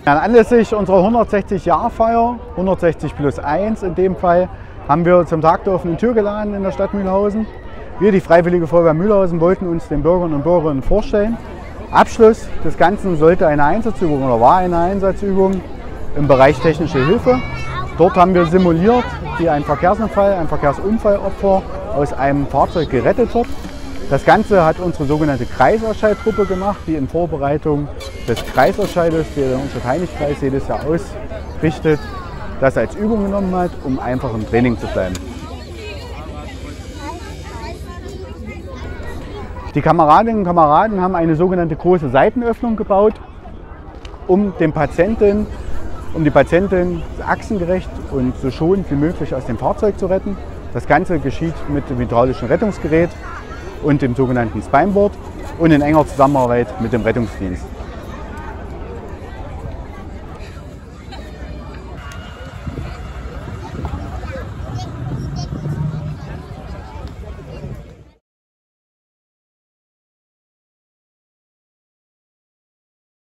Ja, anlässlich unserer 160-Jahr-Feier, 160 plus 1 in dem Fall, haben wir zum Tag der offenen Tür geladen in der Stadt Mühlhausen. Wir, die Freiwillige Feuerwehr Mühlhausen, wollten uns den Bürgern und Bürgerinnen vorstellen. Abschluss des Ganzen sollte eine Einsatzübung oder war eine Einsatzübung im Bereich technische Hilfe. Dort haben wir simuliert, wie ein Verkehrsunfall, ein Verkehrsunfallopfer aus einem Fahrzeug gerettet wird. Das Ganze hat unsere sogenannte Kreisausscheidtruppe gemacht, die in Vorbereitung des Kreisausscheides, der der Unschuld-Heinig-Kreis jedes Jahr ausrichtet, das als Übung genommen hat, um einfach im Training zu bleiben. Die Kameradinnen und Kameraden haben eine sogenannte große Seitenöffnung gebaut, um die Patientin achsengerecht und so schonend wie möglich aus dem Fahrzeug zu retten. Das Ganze geschieht mit dem hydraulischen Rettungsgerät und dem sogenannten Spineboard und in enger Zusammenarbeit mit dem Rettungsdienst.